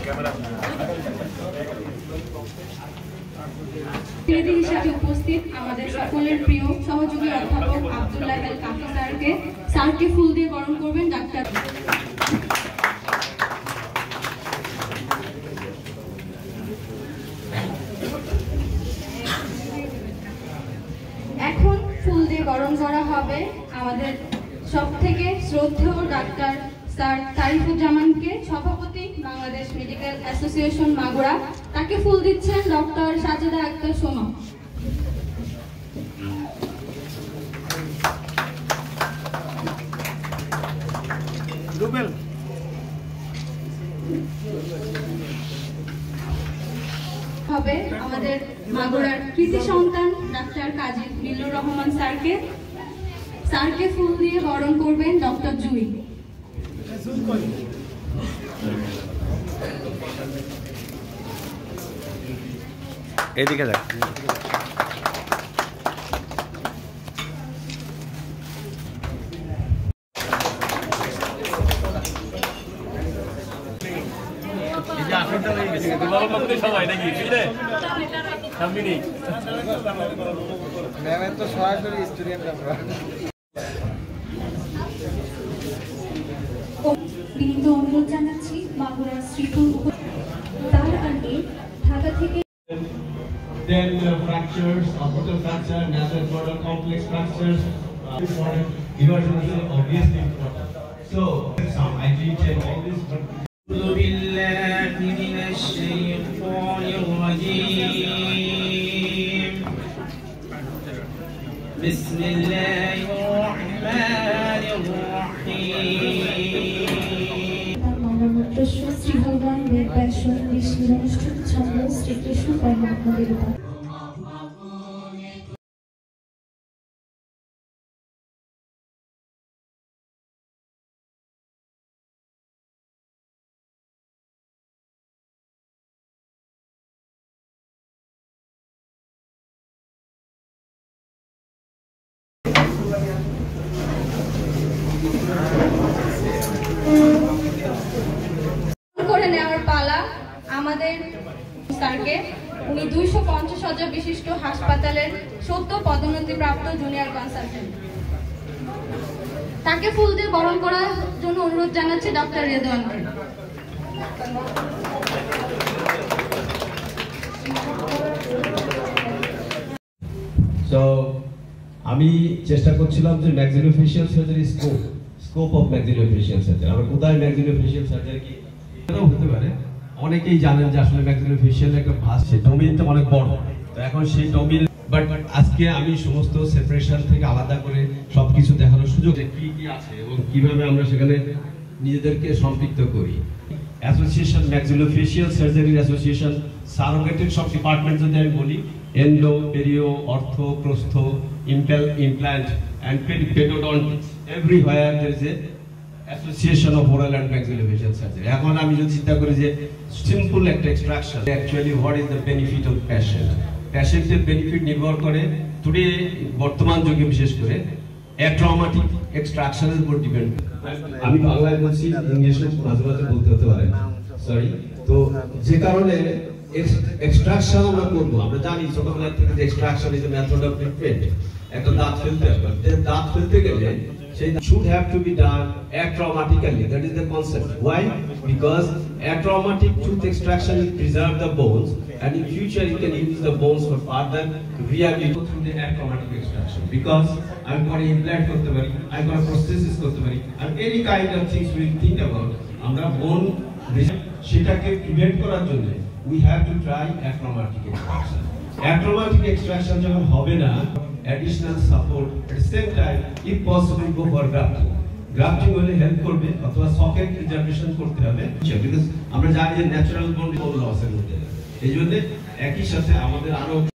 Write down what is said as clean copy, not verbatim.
হিসেবে উপস্থিত আমাদের সকলের প্রিয় সহযোগী অধ্যাপক আব্দুল্লাহ আল কাফি স্যারকে ফুল দিয়ে বরণ করবেন ডাক্তার। এখন ফুল দিয়ে বরণ করা হবে আমাদের সব থেকে শ্রদ্ধেয় ডাক্তার স্যার তারিফুজ্জামানকে, সভাপতি বাংলাদেশ মেডিকেল অ্যাসোসিয়েশন মাগুরা। তাকে ফুল দিচ্ছেন ডক্টর সাজেদা আক্তার সোমা। হবে আমাদের মাগুরার কৃতি সন্তান ডাক্তার কাজী মিল্লুর রহমান স্যারকে ফুল দিয়ে বরণ করবেন ডক্টর জুই। এদিকে যাক। সরাসরি স্টুডেন্ট আমরা বিনীত অনুরোধ জানাচ্ছি মাগুরা শ্রীপুর তার আগে ঢাকা থেকে then fractures, orbital fracture, nasal portal complex fractures, important, emergency, obviously important. So, I detail all this, but أعوذ بالله من الشيطان الرجيم. بسم الله الرحمن الرحيم. Shri ভগবান বেদ ব্যাসন বিষ্ণুর অনুষ্ঠিত ছন্দ শ্রীকৃষ্ণ পরমাত্মা দেবতা। করে নেওয়ার পালা আমাদের স্যারকে। উনি 250 শয্যা বিশিষ্ট হাসপাতালের সদ্য পদোন্নতিপ্রাপ্ত জুনিয়র কনসালটেন্ট। তাকে ফুল দিয়ে বরণ করার জন্য অনুরোধ জানাচ্ছি ডক্টর রেদওয়ানকে। So, আমি চেষ্টা করছিলাম যে maxillofacial surgery scope of maxillofacial surgery, আমরা কোথায় ম্যাক্সিলোফেশিয়াল সার্জারি কি হতে পারে। অনেকেই জানেন যে আসলে ম্যাক্সিলোফেশিয়াল একটা ভাস, সেই ডোমেইনটা অনেক বড়। তো এখন সেই ডোমেইন, বাট আজকে আমি সমস্ত সেপারেশন থেকে আলাদা করে সবকিছু দেখানোর সুযোগ কি কি আছে এবং কিভাবে আমরা সেখানে নিজেদেরকে সম্পৃক্ত করি। Association maxillofacial surgery association surrogated সব ডিপার্টমেন্ট যদি আমি বলি, এন্ডো, পেরিও, অর্থো, প্রস্থ, implant and periodontics, everywhere there is a association of oral and maxillofacial surgery. এখন আমি যদি চিন্তা করি যে সিম্পল একটা extraction, actually what is the benefit of প্যাশেন্টের বেনিফিট নির্ভর করে টুডে বর্তমান যুগে বিশেষ করে ট্রমাটিক এক্সট্রাকশনের উপর ডিপেন্ড। আমি বাংলায় বলছি, ইংলিশে মাঝে মাঝে বলতে হতে পারে, সরি। তো যে কারণে এক্সট্রাকশন আমরা করবো, আমরা জানি ছোটবেলা থেকে যে extraction is a method of treatment. একটা দাঁত ফেলতে হবে, দাঁত ফেলতে গেলে সেই should have to be done atraumatically. That is the concept. Why? Because atraumatic tooth extraction will preserve the bones, and in future you can use the bones for further rehabilitation through the atraumatic extraction. Because I'm going to implant করতে পারি, I'm going to prosthesis করতে পারি, and any kind of things we think about. আমরা বোন সেটাকে prevent করার জন্য we have to try atraumatic extraction. Atraumatic extraction যখন হবে না, additional support at the same time if possible go for grafting হলে হেল্প করবে, অথবা সকেট রিজার্ভেশন করতে হবে, বিকজ আমরা জানি যে ন্যাচারাল বোন লসের মধ্যে। এই জন্য একই সাথে আমাদের আরো